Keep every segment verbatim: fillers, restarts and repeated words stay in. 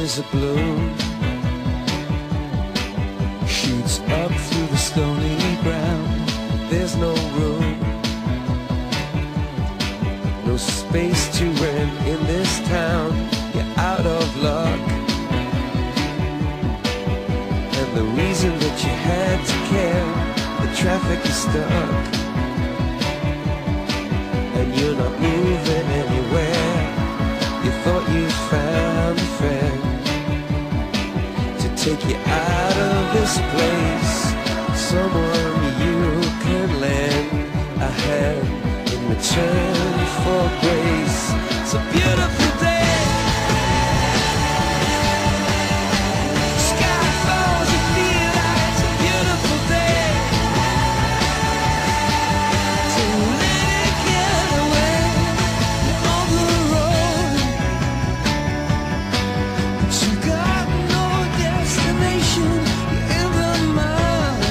is a bloom, shoots up through the stony ground. There's no room, no space to rent in this town. You're out of luck, and the reason that you had to care, the traffic is stuck, and you're not moving anywhere. You thought you found a friend to take you out of this place, someone you can lend a hand in return for grace. It's a beautiful day, sky falls, you feel like it's a beautiful day to let it get away. You're on the road, but you got no destination. You're in the mud,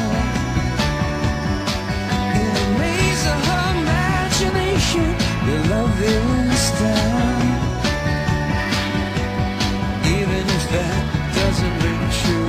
in a maze of her imagination. Your love is down, even if that doesn't ring true.